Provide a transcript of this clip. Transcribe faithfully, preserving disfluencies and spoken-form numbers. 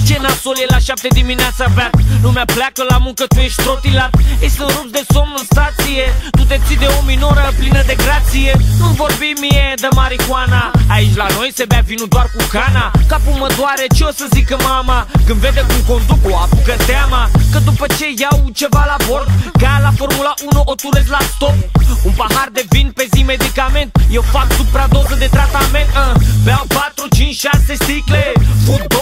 Ce nasol e la șapte dimineața beat. Lumea pleacă la muncă, tu ești trotilat. Ei sunt rupți de somn în stație. Tu te ții de o minoră plină de grație. Nu-mi vorbi mie de marihuana. Aici la noi se bea vinul doar cu cana. Capul mă doare, ce o să zică mama când vede cum conduc, o apucă teama. Că după ce iau ceva la bord, ca la Formula unu o turez la stop. Un pahar de vin pe zi medicament. Eu fac supradoză de tratament, uh. Beau patru, cinci, șase sticle. Fut